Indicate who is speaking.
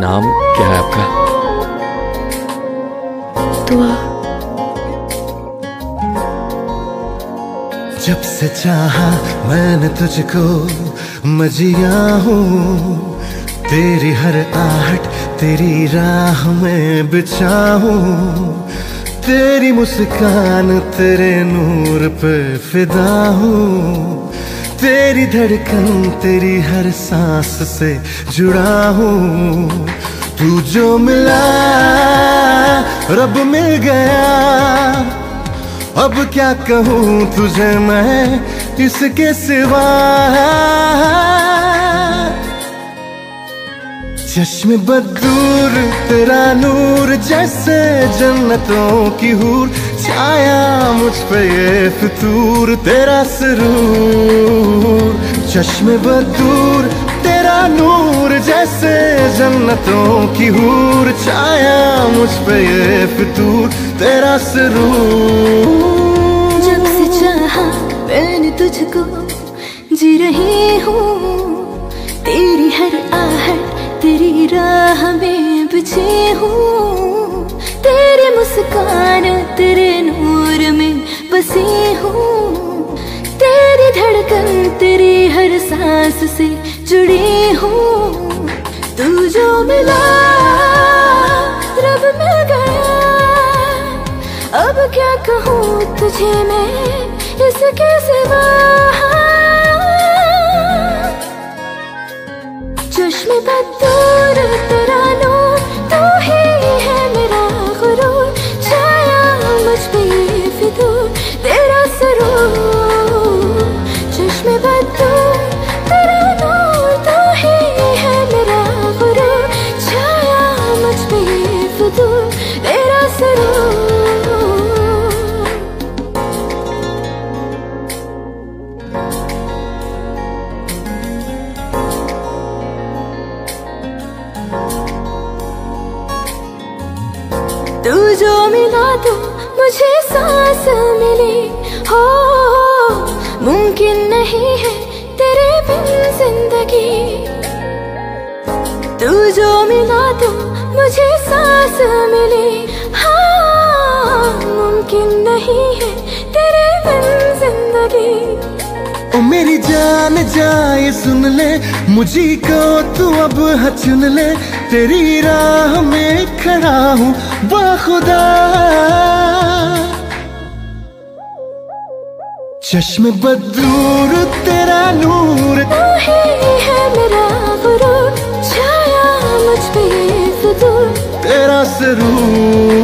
Speaker 1: नाम क्या है आपका?
Speaker 2: दुआ।
Speaker 3: जब से चाहा मैंने तुझको मैं जिया हूँ, तेरी हर आहट तेरी राह में बिछा हूँ, तेरी मुस्कान तेरे नूर पे फिदा हूँ, तेरी धड़कन तेरी हर सांस से जुड़ा हूँ। तू जो मिला रब मिल गया, अब क्या कहूँ तुझे मैं इसके सिवा। चश्मे बदूर तेरा नूर जैसे जन्नतों की हूर, छाया मुझ पे ये फितूर तेरा सरूर। चश्मे बदूर तेरा नूर जैसे जन्नतों की हूर, छाया मुझ पे ये फितूर तेरा सरूर।
Speaker 2: जब से चाहा मैंने तुझको जी रही हूँ, तेरी हर आहट तेरी राह में बिछी हूँ, तेरी मुस्कान तेरे नूर में बसी हूँ, तेरी धड़कन तेरी हर सांस से जुड़ी हूँ। तू जो मिला रब मिल गया, अब क्या कहूँ तुझे मैं इसके सिवा। चश्मे बदूर तेरा नूर, तू ही है मेरा गुरूर, छाया मुझ पे ये फितूर तेरा सरूर। चश्मे बदूर तेरा नूर, तू ही है मेरा गुरूर, छाया मुझ पे ये फितूर तेरा सरूर। तू जो मिला तो मुझे सांस मिली, हो मुमकिन नहीं है तेरे बिन जिंदगी। तू जो मिला तो मुझे सांस मिली, हाँ मुमकिन नहीं है तेरे बिन जिंदगी।
Speaker 3: ओ मेरी जान जाए सुन ले, मुझी को तू अब चुन ले, तेरी राह में खड़ा हूँ बाखुदा। चश्मे बदूर तेरा नूर,
Speaker 2: तू ही है मेरा गुरूर, छाया मुझ पे ये फितूर
Speaker 3: तेरा सरूर।